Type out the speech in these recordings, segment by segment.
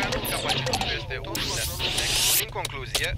Capacitatea este în concluzie.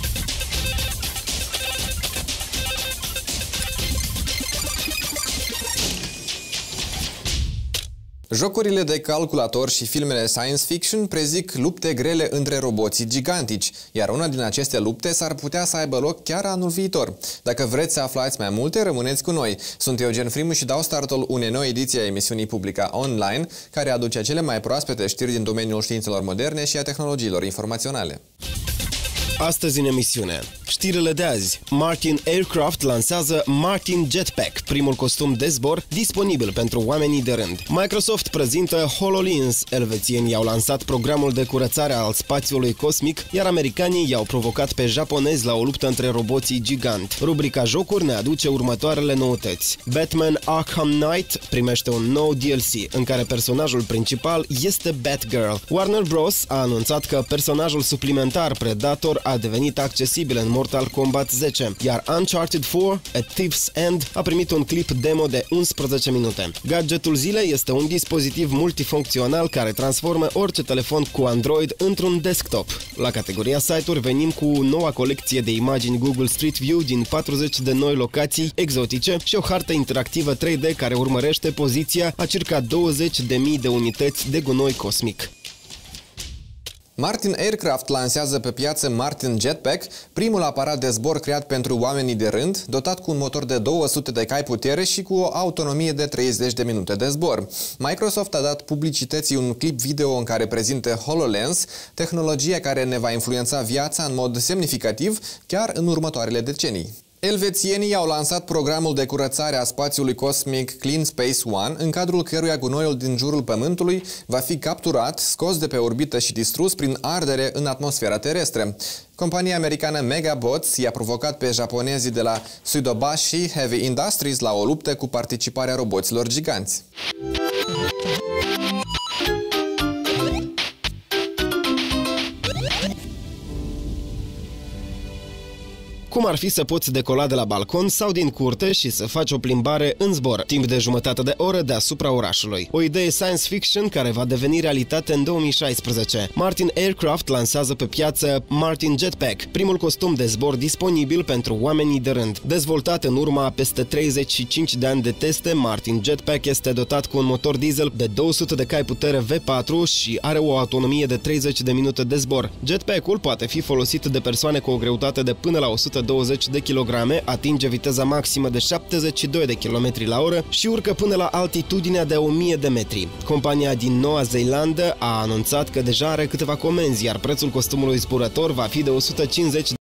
Jocurile de calculator și filmele science fiction prezic lupte grele între roboții gigantici, iar una din aceste lupte s-ar putea să aibă loc chiar anul viitor. Dacă vreți să aflați mai multe, rămâneți cu noi. Sunt Eugen Frimu și dau startul unei noi ediții a emisiunii Publica Online, care aduce cele mai proaspete știri din domeniul științelor moderne și a tehnologiilor informaționale. Astăzi în emisiune, știrile de azi. Martin Aircraft lansează Martin Jetpack, primul costum de zbor disponibil pentru oamenii de rând. Microsoft prezintă HoloLens, elvețienii au lansat programul de curățare al spațiului cosmic, iar americanii i-au provocat pe japonezi la o luptă între roboții gigant. Rubrica jocuri ne aduce următoarele noutăți. Batman Arkham Knight primește un nou DLC, în care personajul principal este Batgirl. Warner Bros. A anunțat că personajul suplimentar Predator a devenit accesibil în Mortal Kombat 10, iar Uncharted 4: A Thief's End a primit un clip demo de 11 minute. Gadgetul zilei este un dispozitiv multifuncțional care transformă orice telefon cu Android într-un desktop. La categoria site-uri venim cu noua colecție de imagini Google Street View din 40 de noi locații exotice și o hartă interactivă 3D care urmărește poziția a circa 20.000 de unități de gunoi cosmic. Martin Aircraft lansează pe piață Martin Jetpack, primul aparat de zbor creat pentru oamenii de rând, dotat cu un motor de 200 de cai putere și cu o autonomie de 30 de minute de zbor. Microsoft a dat publicității un clip video în care prezintă HoloLens, tehnologia care ne va influența viața în mod semnificativ chiar în următoarele decenii. Elvețienii au lansat programul de curățare a spațiului cosmic Clean Space One, în cadrul căruia gunoiul din jurul Pământului va fi capturat, scos de pe orbită și distrus prin ardere în atmosfera terestră. Compania americană Megabots i-a provocat pe japonezii de la Suidobashi Heavy Industries la o luptă cu participarea roboților giganți. Cum ar fi să poți decola de la balcon sau din curte și să faci o plimbare în zbor, timp de jumătate de oră deasupra orașului. O idee science fiction care va deveni realitate în 2016. Martin Aircraft lansează pe piață Martin Jetpack, primul costum de zbor disponibil pentru oamenii de rând. Dezvoltat în urma peste 35 de ani de teste, Martin Jetpack este dotat cu un motor diesel de 200 de cai putere V4 și are o autonomie de 30 de minute de zbor. Jetpack-ul poate fi folosit de persoane cu o greutate de până la 120 de kilograme, atinge viteza maximă de 72 de km la oră și urcă până la altitudinea de 1000 de metri. Compania din Noua Zeelandă a anunțat că deja are câteva comenzi, iar prețul costumului zburător va fi de 150